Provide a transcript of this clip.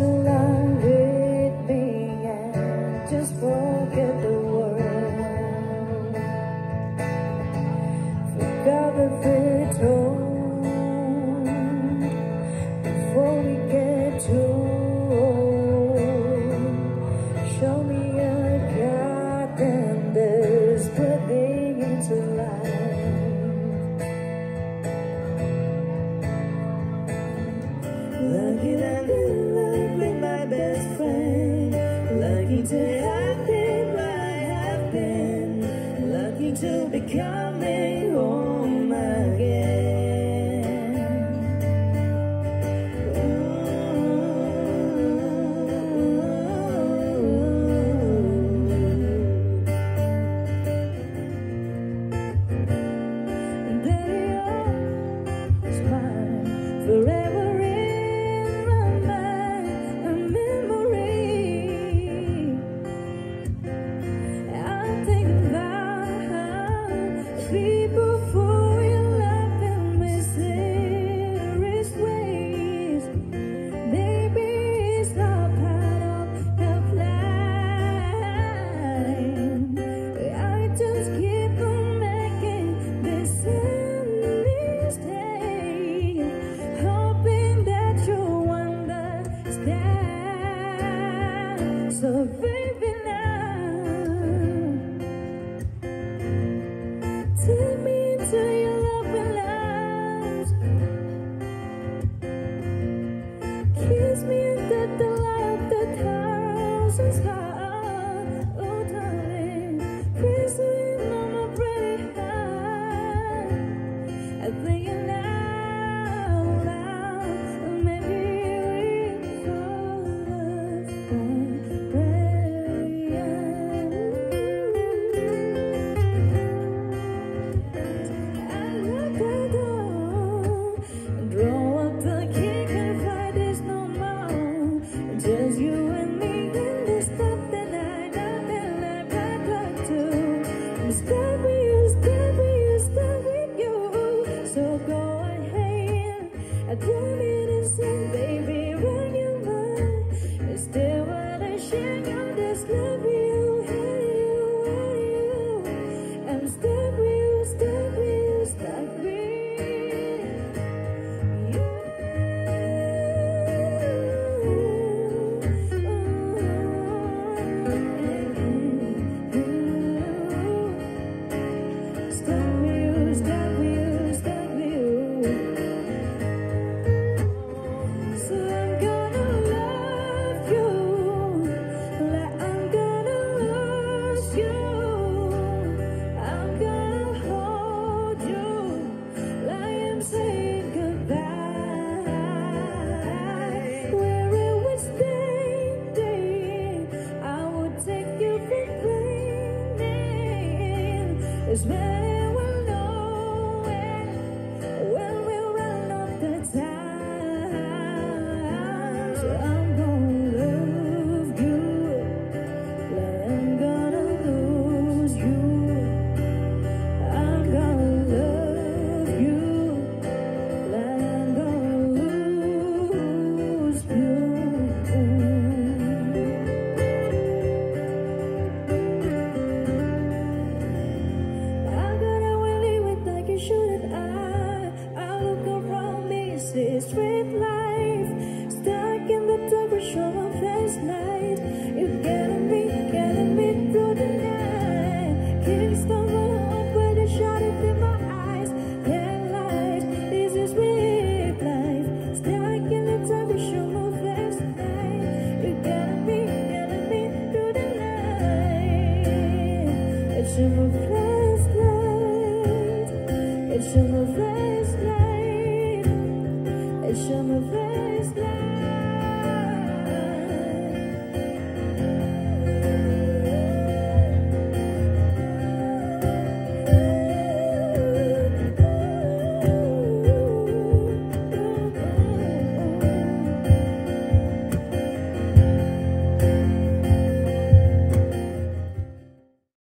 along with me and just forget the world. Forgot that we're told before we get too old. Show me a God and there's breathing into life. Lucky that I'm in love with my best friend. Lucky to have been where I have been. Lucky to be coming home again. And there you're mine forever. People for your love in mysterious ways. Maybe it's not part of the plan. I just keep on making the same mistake, hoping that you'll understand. So baby, take me into your loving arms. Kiss me under the light of the thousand stars. Oh darling, prison on my pretty heart. I think you now, maybe we fall just you and me in this stuff that I got to. Stay with you, stay with you, stay with you. So go ahead, I don't need to say, baby, run your mind. Stay while I share your this love you, hey you. And stay with you, stay with you, stay with you. It's when we'll know it, when we run out the time. So I'm gonna love you, like I'm gonna lose you. I'm gonna love you, like I'm gonna lose you. I look around me, see straight life, stuck in the double show.